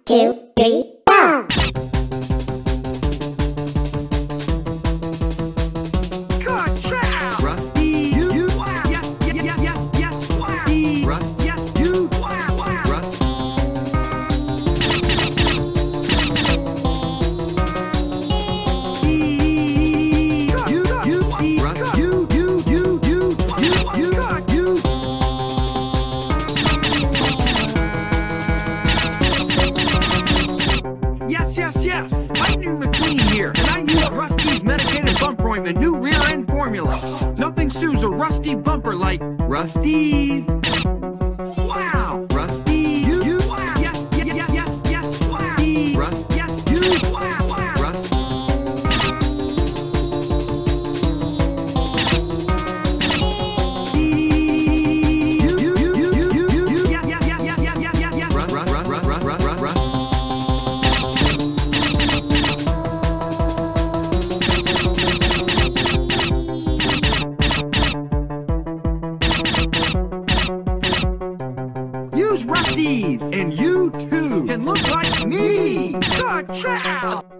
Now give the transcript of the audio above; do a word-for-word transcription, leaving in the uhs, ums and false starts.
two, three, go! Rusty, you, you, wow. Yes, yes, yes, yes, yes, wow. Rust, yes, you, wow, wow. Rust. You, you, Rust, you, you, you, you, you, you, you. Yes, yes, yes. Lightning McQueen here, and I use Rusty's medicated bumpering the new rear end formula. Nothing sues a rusty bumper like Rusty. Wow, Rusty. You, you, wow. Yes, yes, yes, yes, yes, wow. Rust, yes, you, wow, wow. Rust. You, you, you, you, you, you, you, yeah, yeah, yeah, yeah, yeah, yeah, yeah, yeah. Rust, rust, rust, rust, rust, rust, rust. Use Rusties, and you too can look like me. Good job.